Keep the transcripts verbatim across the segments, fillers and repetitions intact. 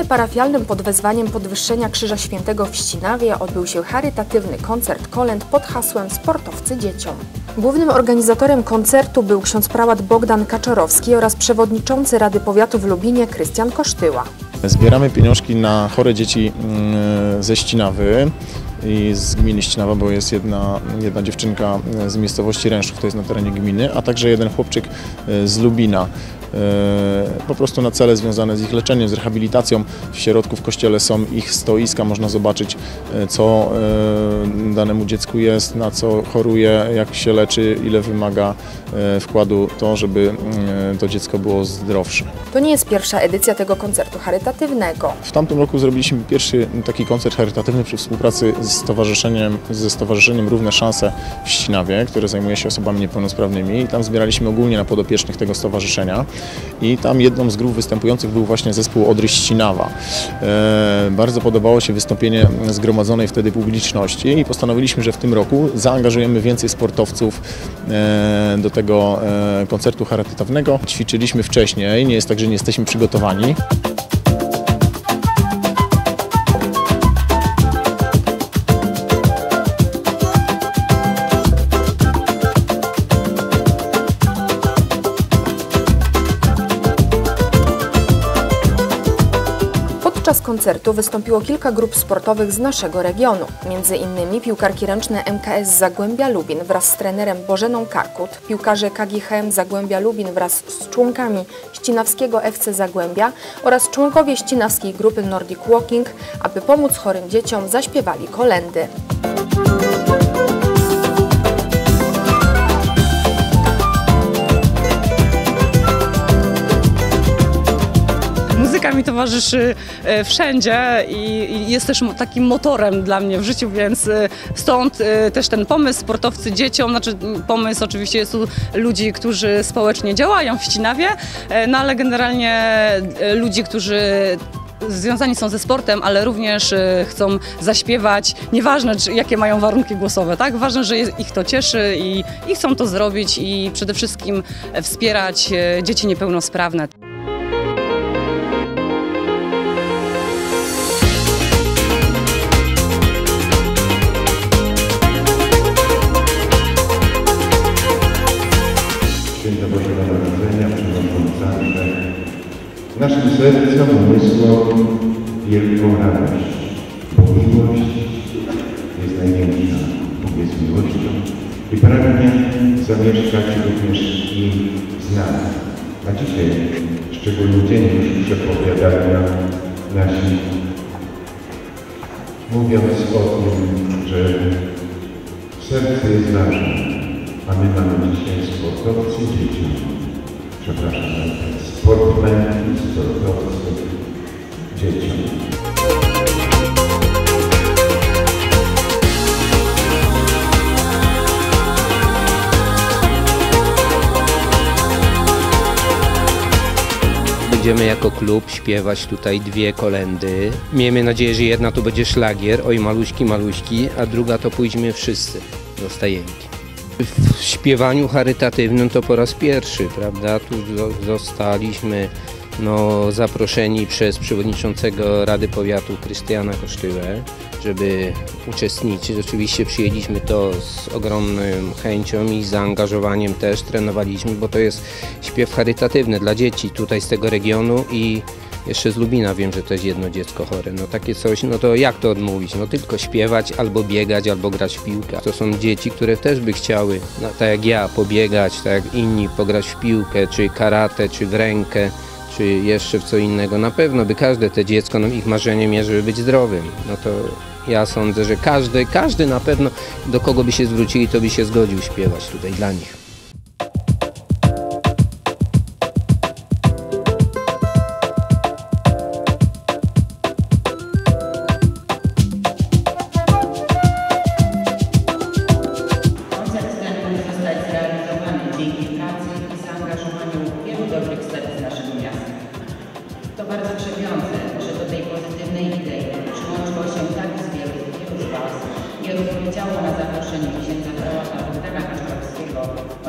parafialnym pod wezwaniem podwyższenia Krzyża Świętego w Ścinawie odbył się charytatywny koncert kolęd pod hasłem Sportowcy dzieciom. Głównym organizatorem koncertu był ksiądz prałat Bogdan Kaczorowski oraz przewodniczący Rady Powiatu w Lubinie Krystian Kosztyła. Zbieramy pieniążki na chore dzieci ze Ścinawy i z gminy Ścinawa, bo jest jedna, jedna dziewczynka z miejscowości Ręszów, to jest na terenie gminy, a także jeden chłopczyk z Lubina. Po prostu na cele związane z ich leczeniem, z rehabilitacją. W środku w kościele są ich stoiska, można zobaczyć, co danemu dziecku jest, na co choruje, jak się leczy, ile wymaga wkładu to, żeby to dziecko było zdrowsze. To nie jest pierwsza edycja tego koncertu charytatywnego. W tamtym roku zrobiliśmy pierwszy taki koncert charytatywny przy współpracy z stowarzyszeniem, ze Stowarzyszeniem Równe Szanse w Ścinawie, które zajmuje się osobami niepełnosprawnymi, i tam zbieraliśmy ogólnie na podopiecznych tego stowarzyszenia. I tam jedną z grup występujących był właśnie zespół Odry Ścinawa. E, bardzo podobało się wystąpienie zgromadzonej wtedy publiczności i postanowiliśmy, że w tym roku zaangażujemy więcej sportowców e, do tego e, koncertu charytatywnego. Ćwiczyliśmy wcześniej, nie jest tak, że nie jesteśmy przygotowani. Podczas koncertu wystąpiło kilka grup sportowych z naszego regionu, między innymi piłkarki ręczne M K S Zagłębia Lubin wraz z trenerem Bożeną Karkut, piłkarze K G H M Zagłębia Lubin wraz z członkami ścinawskiego F C Zagłębia oraz członkowie ścinawskiej grupy Nordic Walking, aby pomóc chorym dzieciom, zaśpiewali kolędy. Muzyka mi towarzyszy wszędzie i jest też takim motorem dla mnie w życiu, więc stąd też ten pomysł Sportowcy dzieciom, znaczy pomysł oczywiście jest u ludzi, którzy społecznie działają w Ścinawie, no ale generalnie ludzi, którzy związani są ze sportem, ale również chcą zaśpiewać, nieważne czy, jakie mają warunki głosowe, tak? Ważne, że ich to cieszy i, i chcą to zrobić i przede wszystkim wspierać dzieci niepełnosprawne. Święta Bożego Narodzenia przynoszą zawsze naszym sercom, umysłom wielką radość, bo miłość jest największa, jest miłością i pragnie zamieszkać również i z nami. A dzisiaj szczególny dzień już przepowiadali nam nasi, mówiąc o tym, że serce jest ważne. A my mamy dzisiaj sportowcy dzieci, przepraszam, sportmen i sportowcy dzieci. Będziemy jako klub śpiewać tutaj dwie kolędy. Miejmy nadzieję, że jedna to będzie szlagier, oj maluśki, maluśki, a druga to pójdźmy wszyscy do stajenki. W śpiewaniu charytatywnym to po raz pierwszy, prawda? Tu zostaliśmy no, zaproszeni przez przewodniczącego Rady Powiatu Krystiana Kosztyłę, żeby uczestniczyć. Oczywiście przyjęliśmy to z ogromną chęcią i zaangażowaniem też, trenowaliśmy, bo to jest śpiew charytatywny dla dzieci tutaj z tego regionu i jeszcze z Lubina wiem, że to jest jedno dziecko chore. No takie coś, no to jak to odmówić? No tylko śpiewać, albo biegać, albo grać w piłkę. To są dzieci, które też by chciały, no, tak jak ja, pobiegać, tak jak inni, pograć w piłkę, czy karate, czy w rękę, czy jeszcze w co innego. Na pewno by każde te dziecko, no ich marzeniem jest, żeby być zdrowym. No to ja sądzę, że każdy, każdy na pewno, do kogo by się zwrócili, to by się zgodził śpiewać tutaj dla nich. To bardzo krzepiące, że do tej pozytywnej idei przyłączyło się tak wielu z Was i odpowiedziało na zaproszenie księdza prałata Bogdana Kaczorowskiego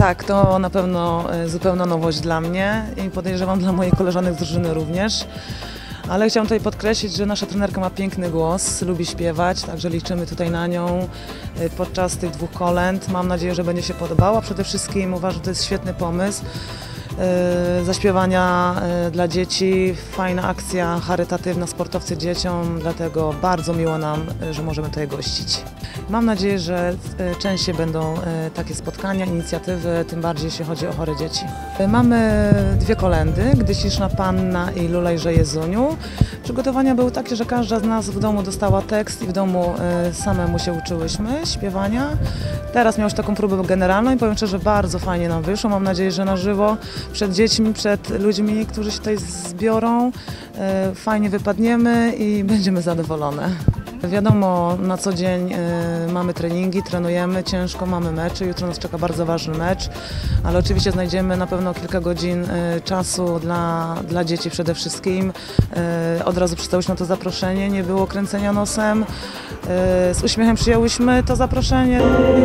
Tak, to na pewno zupełna nowość dla mnie i podejrzewam dla moich koleżanek z drużyny również. Ale chciałam tutaj podkreślić, że nasza trenerka ma piękny głos, lubi śpiewać, także liczymy tutaj na nią podczas tych dwóch kolęd. Mam nadzieję, że będzie się podobała. Przede wszystkim uważam, że to jest świetny pomysł zaśpiewania dla dzieci, fajna akcja charytatywna, sportowcy dzieciom, dlatego bardzo miło nam, że możemy tutaj gościć. Mam nadzieję, że częściej będą takie spotkania, inicjatywy, tym bardziej jeśli chodzi o chore dzieci. Mamy dwie kolędy, Gdy śliczna Panna i Lulejże Jezuniu. Przygotowania były takie, że każda z nas w domu dostała tekst i w domu samemu się uczyłyśmy śpiewania. Teraz miałyśmy taką próbę generalną i powiem szczerze, że bardzo fajnie nam wyszło. Mam nadzieję, że na żywo przed dziećmi, przed ludźmi, którzy się tutaj zbiorą, fajnie wypadniemy i będziemy zadowolone. Wiadomo, na co dzień mamy treningi, trenujemy ciężko, mamy mecze, jutro nas czeka bardzo ważny mecz, ale oczywiście znajdziemy na pewno kilka godzin czasu dla, dla dzieci przede wszystkim. Od razu przystałyśmy na to zaproszenie, nie było kręcenia nosem, z uśmiechem przyjęłyśmy to zaproszenie.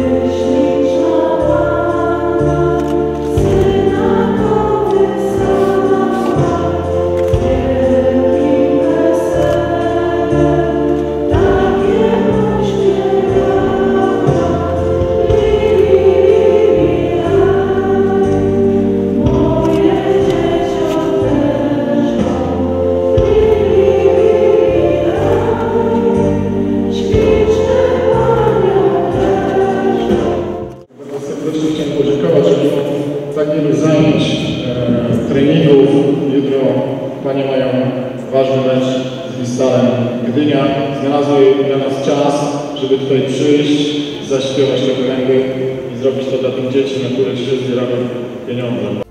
Chciałem podziękować, że mimo tak wielu zajęć, e, treningów, jutro Panie mają ważny mecz z Wistalem Gdynia. Znalazły dla nas czas, żeby tutaj przyjść, zaśpiewać te kolędy i zrobić to dla tych dzieci, na które dzisiaj zbieramy pieniądze.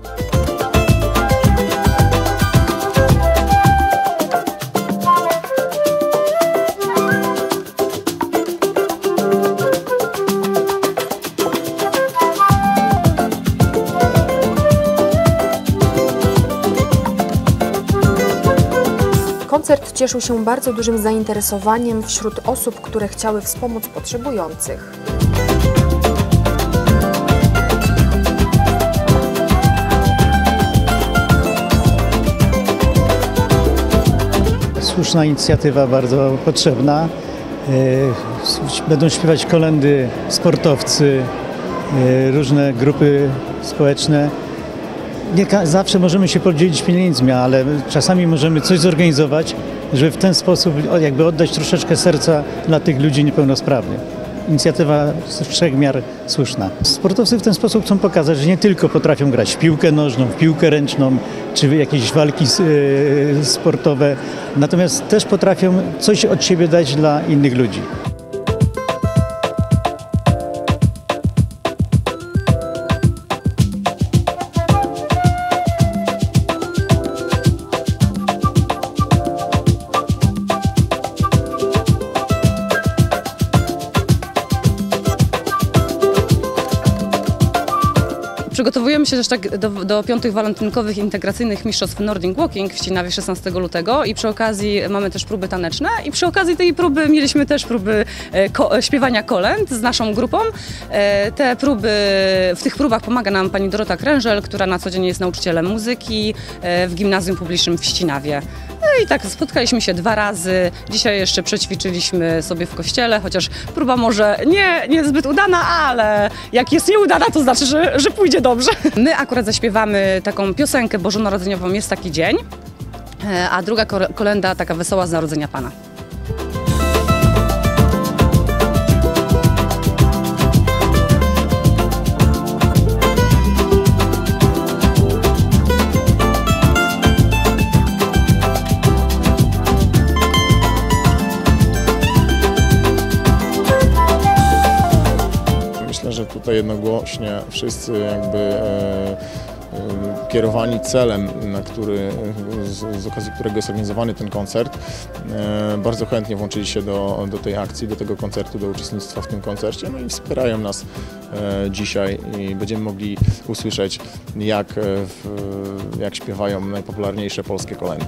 Koncert cieszył się bardzo dużym zainteresowaniem wśród osób, które chciały wspomóc potrzebujących. Słuszna inicjatywa, bardzo potrzebna. Będą śpiewać kolędy sportowcy, różne grupy społeczne. Nie zawsze możemy się podzielić pieniędzmi, ale czasami możemy coś zorganizować, żeby w ten sposób jakby oddać troszeczkę serca dla tych ludzi niepełnosprawnych. Inicjatywa z wszech miar słuszna. Sportowcy w ten sposób chcą pokazać, że nie tylko potrafią grać w piłkę nożną, w piłkę ręczną, czy jakieś walki sportowe, natomiast też potrafią coś od siebie dać dla innych ludzi. Przygotowujemy się też tak do, do piątych walentynkowych integracyjnych mistrzostw Nordic Walking w Ścinawie szesnastego lutego i przy okazji mamy też próby taneczne i przy okazji tej próby mieliśmy też próby ko śpiewania kolęd z naszą grupą. Te próby, w tych próbach pomaga nam pani Dorota Krężel, która na co dzień jest nauczycielem muzyki w Gimnazjum Publicznym w Ścinawie. No i tak spotkaliśmy się dwa razy, dzisiaj jeszcze przećwiczyliśmy sobie w kościele, chociaż próba może nie, nie zbyt udana, ale jak jest nieudana, to znaczy, że, że pójdzie dobrze. My akurat zaśpiewamy taką piosenkę bożonarodzeniową Jest taki dzień, a druga kolenda taka Wesoła z Narodzenia Pana. Myślę, że tutaj jednogłośnie wszyscy jakby e, e, kierowani celem, na który, z, z okazji którego jest organizowany ten koncert, e, bardzo chętnie włączyli się do, do tej akcji, do tego koncertu, do uczestnictwa w tym koncercie, no i wspierają nas e, dzisiaj i będziemy mogli usłyszeć, jak, w, jak śpiewają najpopularniejsze polskie kolędy.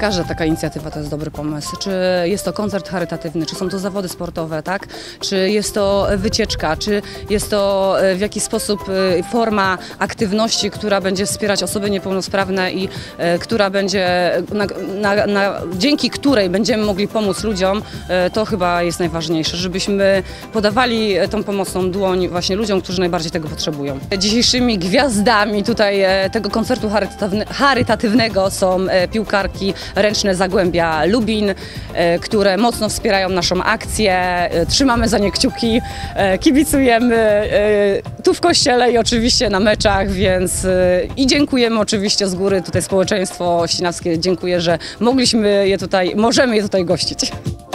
Każda taka inicjatywa to jest dobry pomysł. Czy jest to koncert charytatywny, czy są to zawody sportowe, tak? Czy jest to wycieczka, czy jest to w jakiś sposób forma aktywności, która będzie wspierać osoby niepełnosprawne i e, która będzie, na, na, na, dzięki której będziemy mogli pomóc ludziom, e, to chyba jest najważniejsze, żebyśmy podawali tą pomocną dłoń właśnie ludziom, którzy najbardziej tego potrzebują. Dzisiejszymi gwiazdami tutaj e, tego koncertu charytatywne, charytatywnego są e, piłkarki ręczne Zagłębia Lubin, e, które mocno wspierają naszą akcję. E, trzymamy za nie kciuki, e, kibicujemy e, tu w kościele i oczywiście na meczach, więc e, i dziękujemy oczywiście z góry tutaj społeczeństwo ścinawskie. Dziękuję, że mogliśmy je tutaj, możemy je tutaj gościć.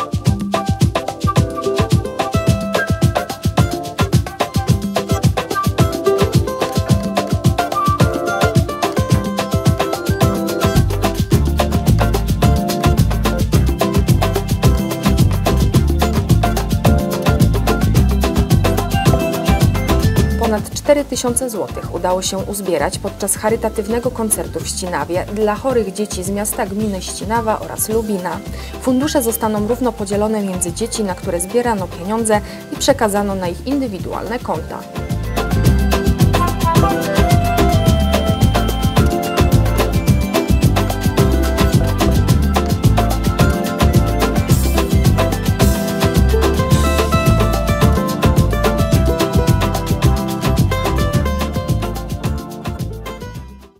Ponad cztery tysiące złotych udało się uzbierać podczas charytatywnego koncertu w Ścinawie dla chorych dzieci z miasta gminy Ścinawa oraz Lubina. Fundusze zostaną równo podzielone między dzieci, na które zbierano pieniądze i przekazano na ich indywidualne konta.